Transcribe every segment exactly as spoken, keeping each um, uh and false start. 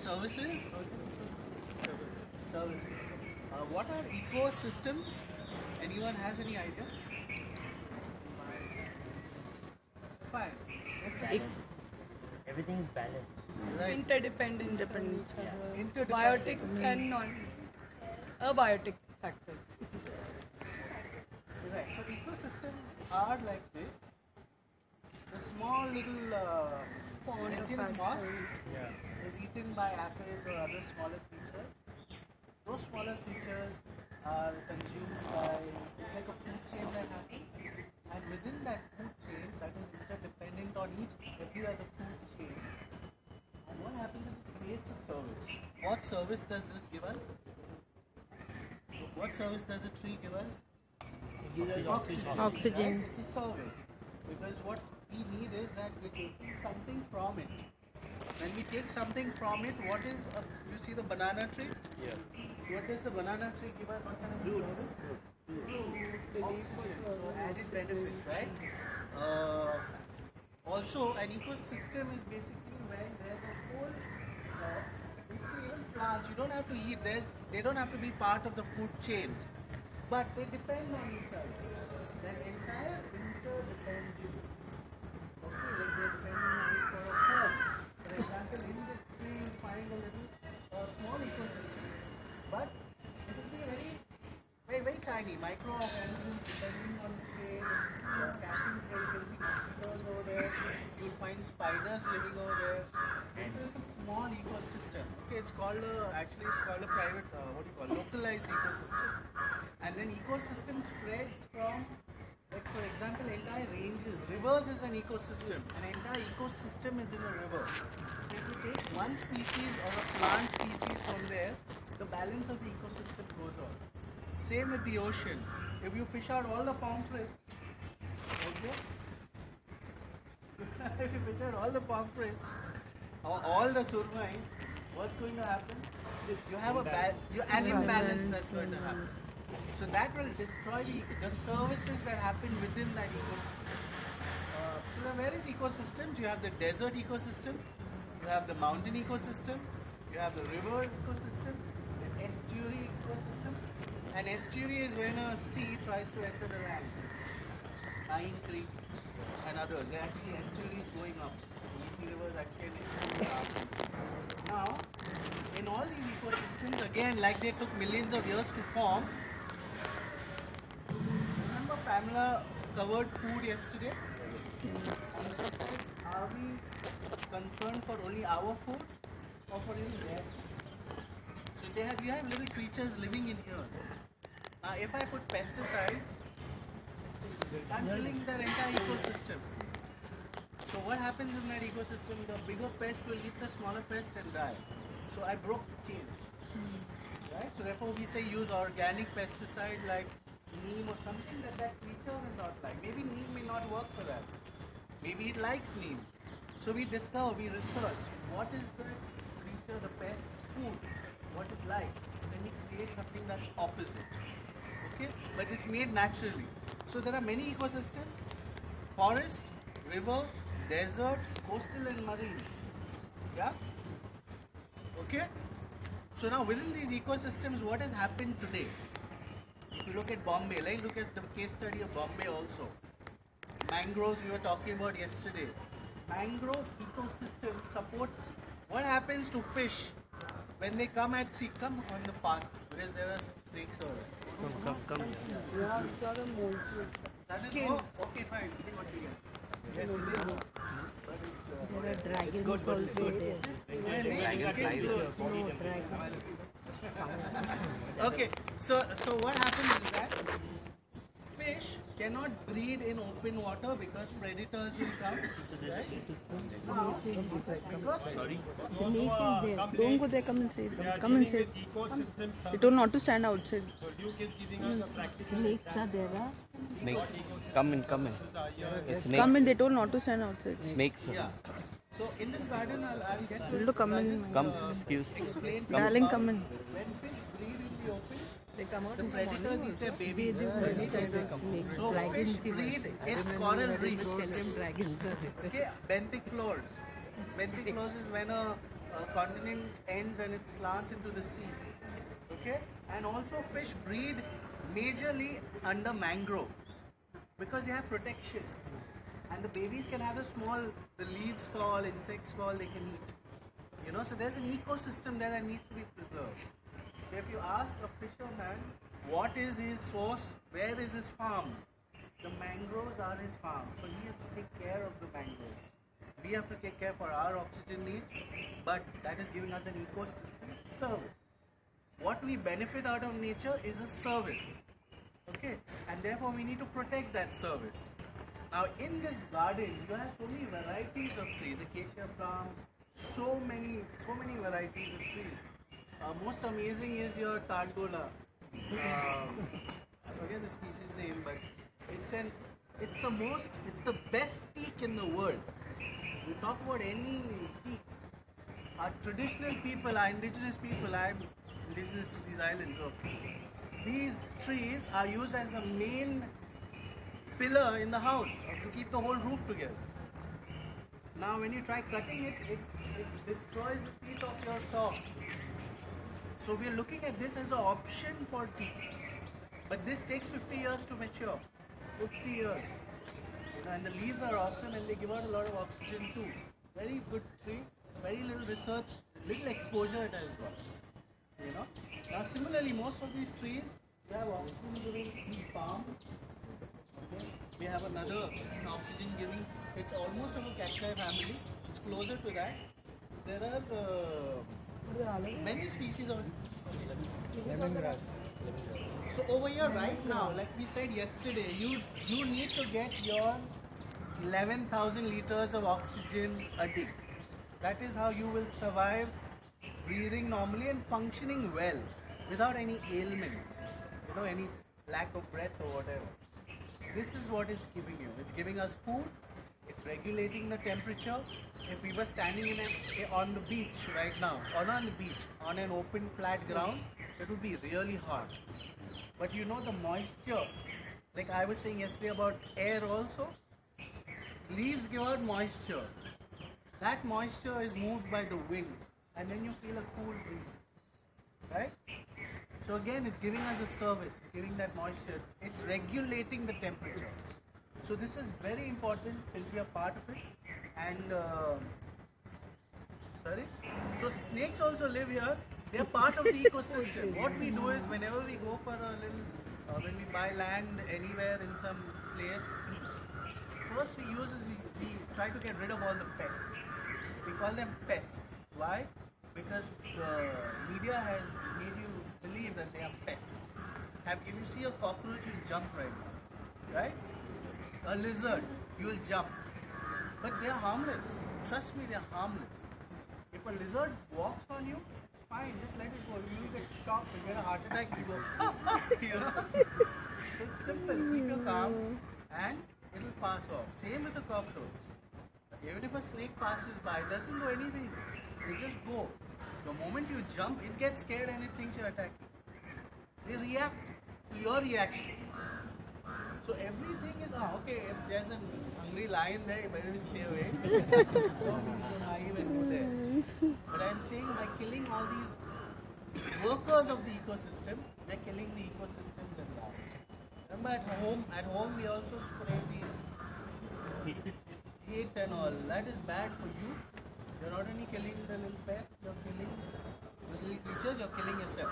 services? Services. Uh, what are ecosystems? Anyone has any idea? Fine. It's a It's, everything is balanced. right. Interdependent, independent, each other. Interdependent. Biotic and non-abiotic factors. Right. So ecosystems are like this. The small little uh, Pond of resinous moss Yeah. is eaten by aphids or other smaller creatures. Those smaller creatures are consumed by, it's like a food chain that happens. And within that food chain that is interdependent on each, every other food chain. And what happens is it creates a service. What service does this give us? What service does a tree give us? Oxygen. Oxygen. Right? It's a service. Because what we need is that we're taking something from it. When we take something from it, what is, a, you see the banana tree? Yeah. What does the banana tree give us? What kind of service? Oxygen. So added benefit, right? Uh, also, an ecosystem is basically when there's a whole, uh, basically even plants, you don't have to eat, there's, they don't have to be part of the food chain, but they depend on each other. Their entire interdependence. Okay, like they're depending on it for a first. For example, in this tree you find a little uh, small ecosystem, but it will be very, very, very tiny, microorganisms depending on the tree. Uh, catching there will be mosquitoes over there. You'll find spiders living over there. It is a small ecosystem. Okay, it's called a, actually it's called a private, uh, what do you call, localized ecosystem. And then ecosystem spreads from, like for example, entire ranges. Rivers is an ecosystem. An entire ecosystem is in a river. So if you take one species or a plant species from there, the balance of the ecosystem goes on. Same with the ocean. If you fish out all the pomfrets, okay? If you fish out all the pomfrets or all the surmais, what's going to happen? You have a ba- you, an imbalance that's going to happen. So that will destroy the, the services that happen within that ecosystem. Uh, so there are various ecosystems. You have the desert ecosystem, you have the mountain ecosystem, you have the river ecosystem, the estuary ecosystem. An estuary is when a sea tries to enter the land. Pine Creek and others. They're actually estuaries going up. The river is actually an estuary. Now, in all these ecosystems, again, like they took millions of years to form. Remember Pamela covered food yesterday? And she said, are we concerned for only our food or for any their food? So they have, you have little creatures living in here. Now if I put pesticides, I'm killing their entire ecosystem. So what happens in that ecosystem? The bigger pest will eat the smaller pest and die. So I broke the chain. Right? So therefore we say use organic pesticide like neem or something that that creature will not like. Maybe neem may not work for that. Maybe it likes neem. So we discover, we research what is the creature, the pest, food, what it likes. And then we create something that's opposite. Okay? But it's made naturally. So there are many ecosystems, forest, river, desert, coastal and marine. Yeah? Okay? So now within these ecosystems, what has happened today? If you look at Bombay, like look at the case study of Bombay also. Mangroves we were talking about yesterday. Mangrove ecosystem supports what happens to fish when they come at sea, come on the path, because there are some snakes over there. Come, come, come. Yeah, it's all a mold. That is Skin. oh, okay, fine. See what you get. Yes, it is. But it's, uh, There are dragons good, good, also good. there. Dragon Dragon skin flies. clothes. No, dragon. Okay, so so what happens is that fish cannot breed in open water because predators will come. Right? Now, because Snake is there. Don't go there. Come and say. They are Come and dealing say. with ecosystem They told services. not to stand outside. So Duke is giving us a practical Snakes are there. Huh? Snakes. Come in, come in. uh, yeah, It's Come in. snakes. They told not to stand outside. Snakes. yeah. So in this garden, I'll, I'll get to Told to come in. Come, excuse. explain. Darling, come in. When fish breed in the open, They come out the in the predators morning eat their also. babies. Snakes. So fish breed in coral reefs. Dragons are there. Okay, benthic floors. Benthic floors is when a, uh, continent ends and it slants into the sea. Okay, and also fish breed majorly under mangroves because they have protection, and the babies can have a small, the leaves fall, insects fall, they can eat. You know, so there's an ecosystem there that needs to be preserved. So if you ask a fisherman what is his source, where is his farm, the mangroves are his farm. So he has to take care of the mangroves. We have to take care for our oxygen needs, but that is giving us an ecosystem service. What we benefit out of nature is a service. Okay, and therefore we need to protect that service. Now in this garden, you have so many varieties of trees, acacia palm, so many, so many varieties of trees. Uh, most amazing is your targola. Um, I forget the species name, but it's an, it's the most, it's the best teak in the world. You talk about any teak. Our traditional people, our indigenous people, I'm indigenous to these islands, so these trees are used as a main pillar in the house to keep the whole roof together. Now when you try cutting it, it, it destroys the teeth of your saw. So we are looking at this as an option for teak. But this takes fifty years to mature. fifty years. You know, and the leaves are awesome and they give out a lot of oxygen too. Very good tree, very little research, little exposure it has got. You know. Now similarly, most of these trees, we have oxygen giving palm. Okay. We have another oxygen giving. It's almost of a cacti family. It's closer to that. There are uh, many species of Lemongrass. So over here right now, like we said yesterday, you you need to get your eleven thousand liters of oxygen a day. That is how you will survive breathing normally and functioning well without any ailments, you know, any lack of breath or whatever. This is what it's giving you. It's giving us food. It's regulating the temperature. If we were standing in a, on the beach right now, or not on the beach, on an open flat ground, it would be really hot. But you know the moisture, like I was saying yesterday about air also, leaves give out moisture. That moisture is moved by the wind and then you feel a cool breeze, right? So again, it's giving us a service, it's giving that moisture, it's regulating the temperature. So this is very important since we are part of it. And uh, sorry, so snakes also live here. They are part of the ecosystem. What we do is whenever we go for a little, uh, when we buy land anywhere in some place, first we use is we, we try to get rid of all the pests. We call them pests. Why? Because the media has made you believe that they are pests. Have, if you see a cockroach, you'll jump right now, right? A lizard, you'll jump. But they are harmless. Trust me, they are harmless. If a lizard walks on you, fine, just let it go. You will get shocked, you get a heart attack, you go, ah, ah, you know. So it's simple. Keep your calm and it will pass off. Same with the cockroach. Even if a snake passes by, it doesn't do anything. They just go. The moment you jump, it gets scared and it thinks you're attacking. They react to your reaction. So everything is, ah, okay, if there's a hungry lion there, you better stay away. Don't even go there. But I'm saying by killing all these workers of the ecosystem, they're killing the ecosystems at large. Remember at home, at home we also spray these heat and all. That is bad for you. You're not only killing the little pests, you're killing those little creatures, you're killing yourself.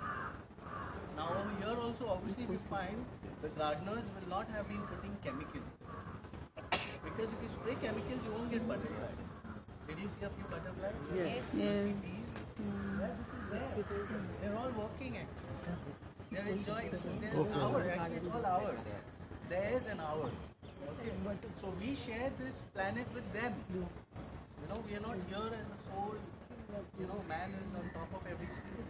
Now over here also, obviously we find the gardeners will not have been putting chemicals. Because if you spray chemicals, you won't get butterflies. Did you see a few butterflies? Yes. Did you Yeah. see bees? Yeah, this is there. They're all working actually. They're enjoying. This is their hour. Actually, it's all ours. Theirs and ours. Okay. So we share this planet with them. You know, we are not here as a soul. You know, man is on top of every species.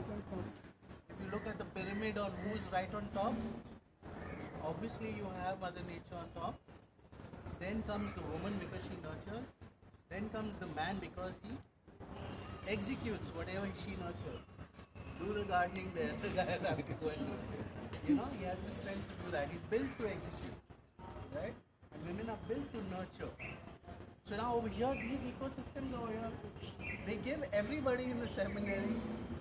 If you look at the pyramid on who's right on top, obviously you have Mother Nature on top. Then comes the woman because she nurtures. Then comes the man because he executes whatever she nurtures. Do the gardening there, the guy has to go and do it. You know, he has the strength to do that. He's built to execute. Right? And women are built to nurture. So now over here, these ecosystems over here, they give everybody in the seminary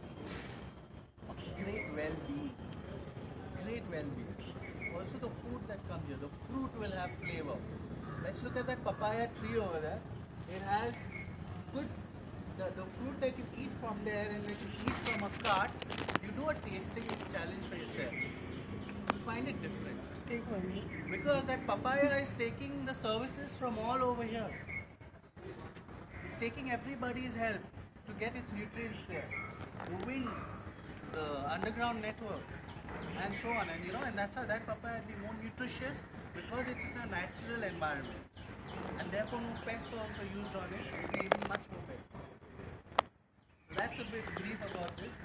great well-being. Great well-being. Also the food that comes here, the fruit will have flavor. Let's look at that papaya tree over there. It has good, the, the fruit that you eat from there and that you eat from a cart, you do a tasting challenge for yourself. You find it different. Take one. Because that papaya is taking the services from all over here. It's taking everybody's help to get its nutrients there. Moving the underground network and so on. And you know, and that's how that papaya will be more nutritious because it's in a natural environment. And therefore no pests are also used on it. It's even much more better. So that's a bit brief about this.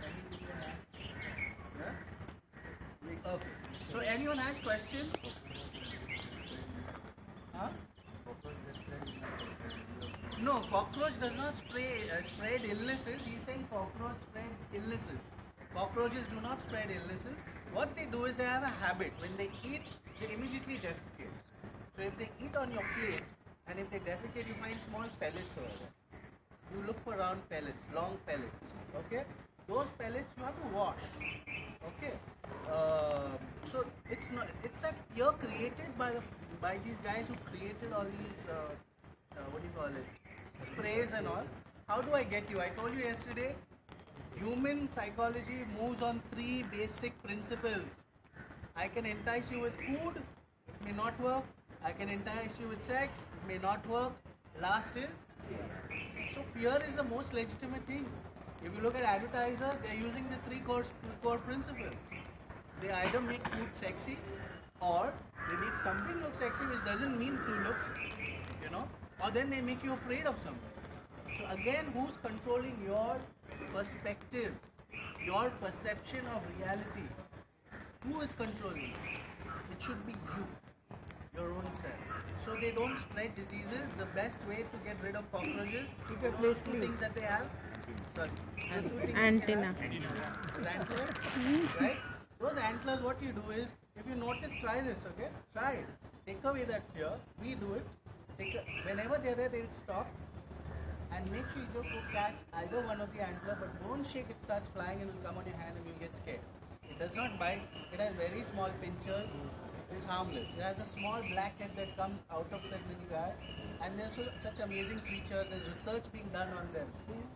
Yeah? Okay. So anyone has questions? Huh? No, cockroach does not spray, uh, spread illnesses. He's saying cockroach spread illnesses. Cockroaches do not spread illnesses. What they do is they have a habit. When they eat, they immediately defecate. So if they eat on your plate, and if they defecate, you find small pellets over there. You look for round pellets, long pellets. Okay? Those pellets you have to wash. Okay? Uh, so it's not. It's that fear created by the by these guys who created all these. Uh, uh, what do you call it? Sprays and all. How do I get you? I told you yesterday. Human psychology moves on three basic principles. I can entice you with food, it may not work. I can entice you with sex, it may not work. Last is fear. So fear is the most legitimate thing. If you look at advertisers, they are using the three core, core principles. They either make food sexy or they make something look sexy which doesn't mean to look, you know, or then they make you afraid of something. So again, who's controlling your perspective, your perception of reality? Who is controlling it? It should be you, your own self. So they don't spread diseases. The best way to get rid of cockroaches, Keep your those place two clean. things that they have. Sorry. Those two things Antenna. that they have. Those antlers, right? Those antlers, what you do is, if you notice, try this, okay? Try it. Take away that fear. We do it. Take a, whenever they're there, they'll stop. And make sure you go catch either one of the antler, but don't shake it, starts flying and will come on your hand and you'll get scared. It does not bite, it has very small pinchers, it's harmless. It has a small black head that comes out of that little guy, and there's so, such amazing creatures, there's research being done on them.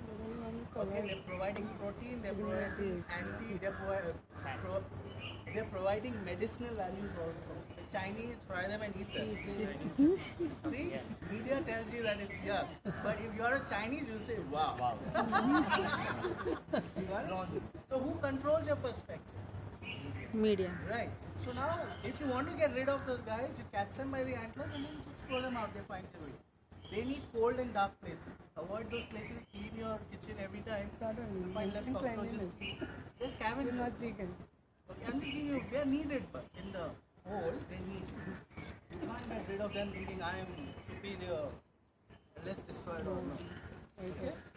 Okay, they're providing protein, they're providing anti, they're, provi- pro- they're providing medicinal values also. The Chinese fry them and eat them. See, media tells you that it's yuck, but if you're a Chinese, you'll say wow. wow. You got it? So who controls your perspective? Media. Right. So now, if you want to get rid of those guys, you catch them by the antlers and then just throw them out. They find their way. They need cold and dark places. Avoid those places. Clean your kitchen every time. That one. You find less And cockroaches cleanliness. to eat. They're You're scavengers. not vegan. Okay, I'm just giving you, they're needed, but in the whole, they need you. You can't get rid of them thinking I am superior. Let's destroy it all. No. Okay?